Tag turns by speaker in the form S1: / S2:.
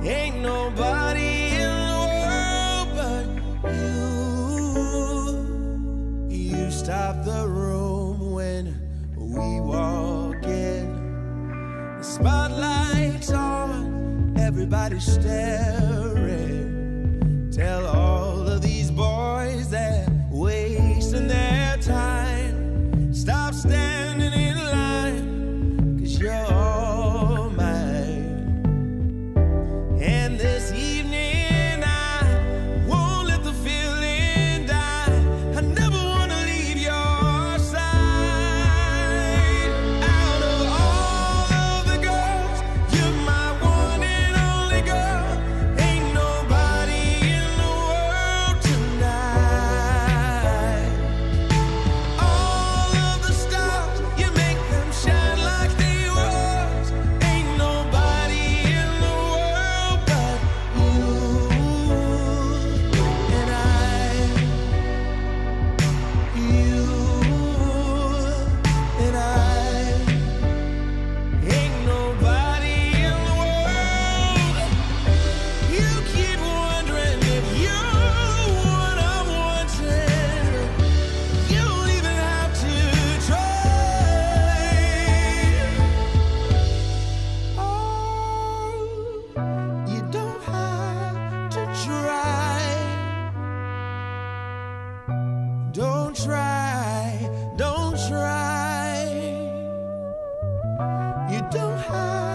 S1: Ain't nobody in the world but you. You stop the room when we walk in. The spotlight's on, everybody's staring. Tell all of these boys that wasting their time, stop standing in line, 'cause you're all mine. And this evening I won't let the feeling die. I never wanna leave your side. Out of all of the girls, you're my one and only girl. Ain't nobody in the world tonight. All of the stars, you make them shine like they was. Ain't nobody in the world but you and I. You and I. Ain't nobody in the world. You keep wondering if you're what I wanted. You don't even have to try. Oh, you don't have to try. Don't try, don't try. You don't have